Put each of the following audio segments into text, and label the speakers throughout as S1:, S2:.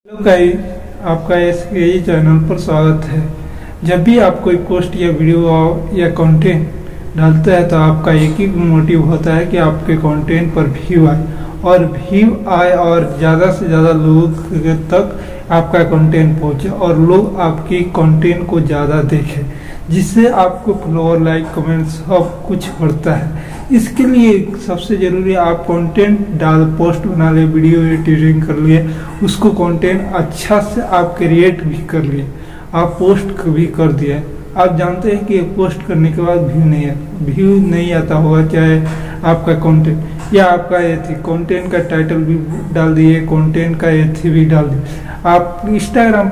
S1: Hello guys, आपका SKE channel पर स्वागत है। जब भी आप कोई पोस्ट या वीडियो या कंटेंट डालते हैं तो आपका एक ही मोटिव होता है कि आपके कंटेंट पर व्यू आए और ज़्यादा से ज़्यादा लोगों तक आपका कंटेंट पहुंचे और लोग आपकी कंटेंट को ज़्यादा देखें, जिससे आपको फॉलोअर, लाइक, कमेंट सब कुछ बढ़ता है। इसके लिए सबसे जरूरी है आप कंटेंट पोस्ट बना ले, वीडियो एडिटिंग कर लिए, उसको कंटेंट अच्छा से आप क्रिएट भी कर लिए, आप पोस्ट भी कर दिए। आप जानते हैं कि पोस्ट करने के बाद व्यू नहीं आता होगा, चाहे आपका कंटेंट या आपका कंटेंट का टाइटल भी डाल दिए, कंटेंट का भी डाल दिए। आप इंस्टाग्राम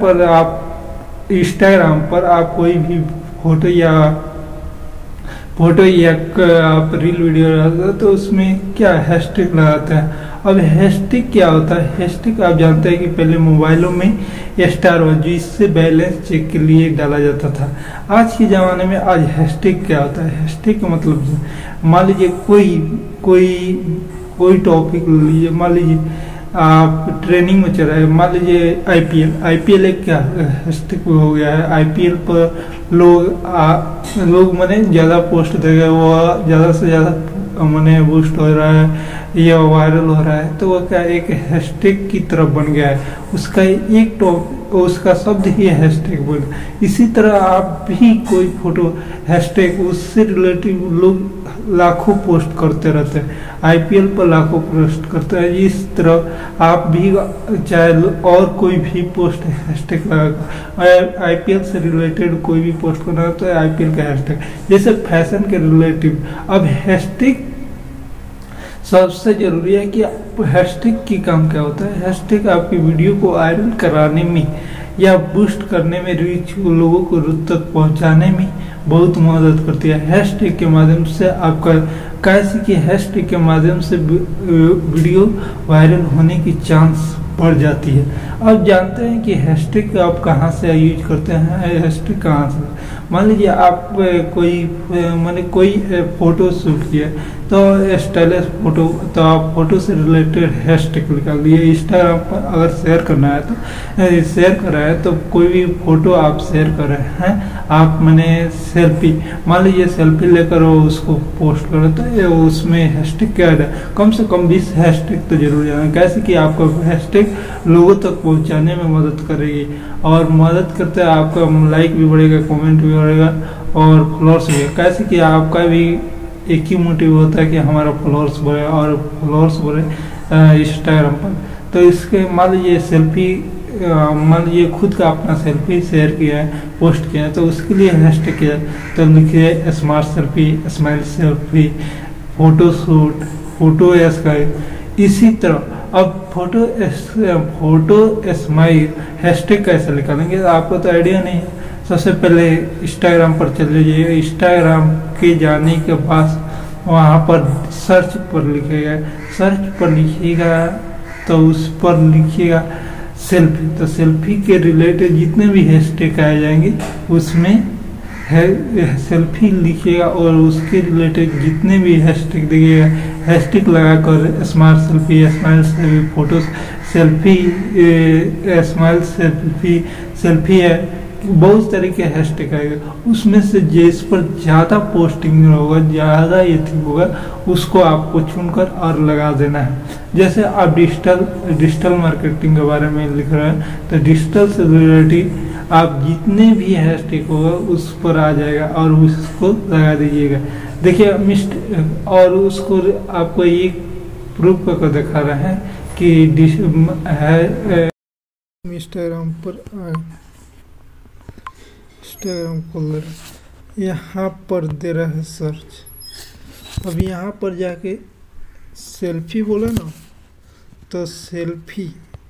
S1: पर आप कोई भी फोटो या आप रील वीडियो लगाते हैं तो उसमें क्या हैशटैग लगाते हैं। अब हैशटैग क्या होता है? हैशटैग आप जानते हैं कि पहले मोबाइलों में स्टार जो इससे बैलेंस चेक के लिए डाला जाता था। आज के ज़माने में आज हैशटैग क्या होता है? हैशटैग का मतलब मान लीजिए कोई टॉपिक लीजिए, मान लीजिए आप ट्रेनिंग में चल रहे हैं, मान लीजिए आईपीएल एक क्या हैशटैग हो गया है। आईपीएल पर लोग माने ज़्यादा पोस्ट देगा, वो ज़्यादा से ज़्यादा माने बूस्ट हो रहा है या वायरल हो रहा है, तो वो क्या एक हैशटैग की तरफ बन गया है। उसका शब्द ही हैशटैग बोल। इसी तरह आप भी कोई फोटो हैशटैग उससे रिलेटिव लोग लाखों पोस्ट करते रहते हैं, आईपीएल पर लाखों पोस्ट करते हैं। इस तरह आप भी चाहे और कोई भी पोस्ट हैशटैग लगा, आईपीएल से रिलेटेड कोई भी पोस्ट करना तो आईपीएल का हैशटैग, जैसे फैशन के रिलेटिव। अब हैशटैग सबसे जरूरी है कि हैशटैग की काम क्या होता है? हैशटैग आपकी वीडियो को वायरल कराने में या बूस्ट करने में, रीच लोगों को तक पहुंचाने में बहुत मदद करती है। हैशटैग के माध्यम से आपका कैसे कि हैशटैग के माध्यम से वीडियो वायरल होने की चांस बढ़ जाती है। अब जानते हैं कि हैशटैग आप कहां से यूज करते हैं। हैशटैग कहां से? मान लीजिए आप कोई फोटो शूट किया तो स्टाइलिश फोटो, तो आप फोटो से रिलेटेड हैशटैग निकाल दिए। इंस्टाग्राम पर अगर शेयर करना है तो शेयर कर रहे हैं, तो कोई भी फोटो आप शेयर कर रहे हैं, आप सेल्फी, मान लीजिए सेल्फी लेकर उसको पोस्ट करो, तो उसमें हैशटैग क्या है? कम से कम 20 हैशटैग तो जरूर जाना, कैसे कि आपका हैशटैग लोगों तक पहुंचाने में मदद करेगी और मदद करते हैं आपका लाइक भी बढ़ेगा, कमेंट भी बढ़ेगा और फॉलोअर्स भी। कैसे कि आपका भी एक ही मोटिव होता है कि हमारा फॉलोअर्स बढ़े और फॉलोअर्स बढ़े इंस्टाग्राम पर। तो इसके मान लीजिए खुद का अपना सेल्फी शेयर किया है, पोस्ट किया है, तो उसके लिए हैशटैग किया, तो लिखिए smart selfie, smile selfie, photo shoot, photo sky. इसी तरह अब फोटो स्माइल हैशटैग कैसे निकालेंगे? आपको तो आइडिया नहीं है। सबसे पहले इंस्टाग्राम पर चले जाइए। इंस्टाग्राम के जाने के बाद वहाँ पर सर्च पर लिखिएगा तो उस पर लिखिएगा सेल्फी। तो सेल्फी के रिलेटेड जितने भी हैशटैग आ जाएंगे उसमें सेल्फी लिखिएगा और उसके रिलेटेड जितने भी हैशटैग दिखेगा, हैशटैग लगाकर smart selfie, smile selfie, photo selfie, smile selfie है, बहुत तरह के हैशटैग आएगा। उसमें से जिस पर ज़्यादा पोस्टिंग होगा, ज़्यादा होगा, उसको आपको चुनकर और लगा देना है। जैसे आप डिजिटल मार्केटिंग के बारे में लिख रहे हैं, तो डिजिटल से रिलेटेड आप जितने भी हैशटैग होगा उस पर आ जाएगा और उसको लगा दीजिएगा। देखिए और उसको आपको एक प्रूफ करके दिखा रहे हैं कि इंस्टाग्राम पर इंस्टाग्राम खोल यहाँ पर दे रहा है सर्च। अब यहाँ पर जाके सेल्फी बोला ना, तो सेल्फी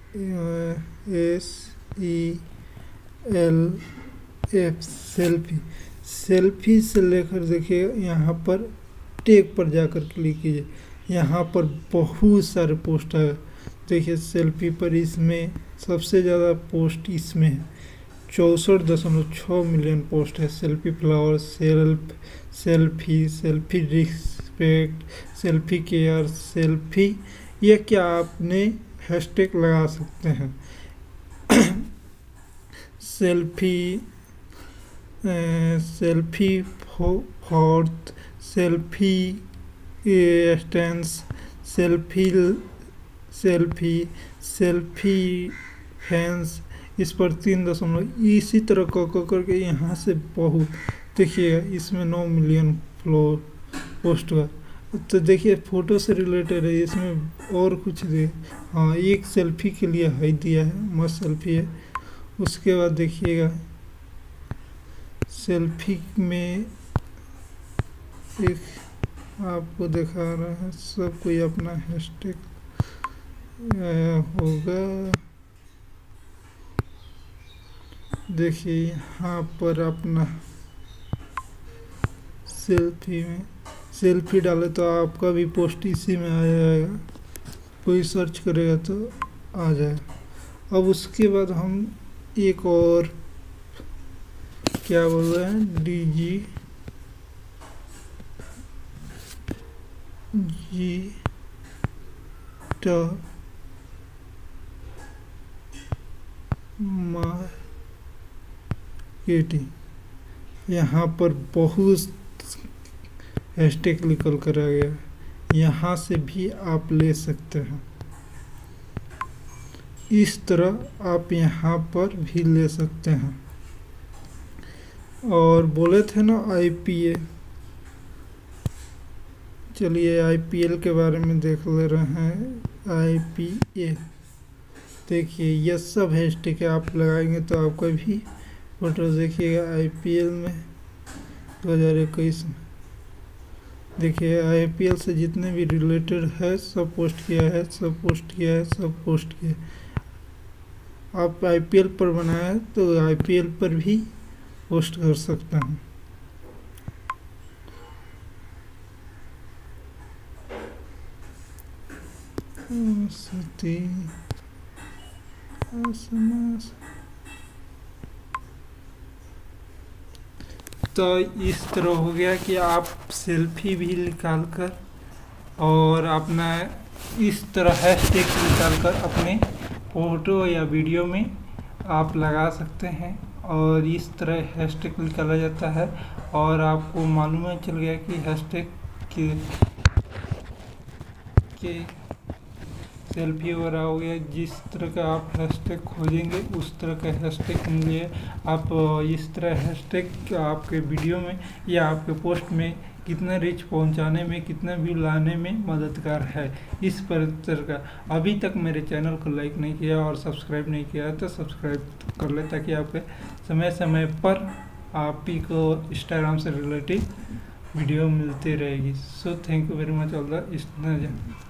S1: सेल्फी से लेकर देखिए यहाँ पर टैग पर जाकर क्लिक कीजिए। यहाँ पर बहुत सारे पोस्ट है। देखिए सेल्फी पर इसमें सबसे ज़्यादा पोस्ट इसमें है, 64.6 मिलियन पोस्ट है। Selfie flower, selfie respect, selfie care, selfie, ये क्या आपने हैशटैग लगा सकते हैं। Selfie selfie fourth, selfie stance, selfie selfie selfie fans, इस पर 3 इसी तरह करके यहाँ से बहुत देखिएगा, इसमें 9 मिलियन फ्लो पोस्ट हुआ। तो देखिए फ़ोटो से रिलेटेड है, इसमें और कुछ दे, हाँ एक सेल्फी के लिए है दिया है, मस्त सेल्फी है। उसके बाद देखिएगा सेल्फी में एक आपको दिखा रहा है, सब कोई अपना हैशटैग होगा। देखिए यहाँ पर अपना सेल्फी में सेल्फी डाले तो आपका भी पोस्ट इसी में आ जाएगा, कोई सर्च करेगा तो आ जाएगा। अब उसके बाद हम एक और क्या बोल रहे हैं, डिजिटल मार्केटिंग, यहाँ पर बहुत हैशटैग निकल कर आ गया, यहाँ से भी आप ले सकते हैं। इस तरह आप यहाँ पर भी ले सकते हैं। और बोले थे ना IPA, चलिए IPL के बारे में देख ले रहे हैं। IPA देखिए ये सब हैशटैग आप लगाएंगे तो आपका भी फोटो देखिएगा। IPL में 2021 में देखिए IPL से जितने भी रिलेटेड है सब पोस्ट किया है, सब पोस्ट किया है, सब पोस्ट किया है। आप IPL पर बनाए तो IPL पर भी पोस्ट कर सकते हैं। तो इस तरह हो गया कि आप सेल्फी भी निकाल कर और अपना इस तरह हैशटैग निकाल कर अपने फ़ोटो या वीडियो में आप लगा सकते हैं। और इस तरह हैशटैग निकाला जाता है और आपको मालूम चल गया कि हैशटैग के सेल्फी वगैरह हो गया। जिस तरह का आप हैशटैग खोजेंगे उस तरह का हैशटैग मिले। आप इस तरह हैशटैग आपके वीडियो में या आपके पोस्ट में कितना रीच पहुंचाने में, कितना व्यू लाने में मददगार है। इस प्रकार का अभी तक मेरे चैनल को लाइक नहीं किया और सब्सक्राइब नहीं किया तो सब्सक्राइब कर ले, ताकि आपके समय समय पर आप ही को इंस्टाग्राम से रिलेटेड वीडियो मिलती रहेगी। So thank you very much all the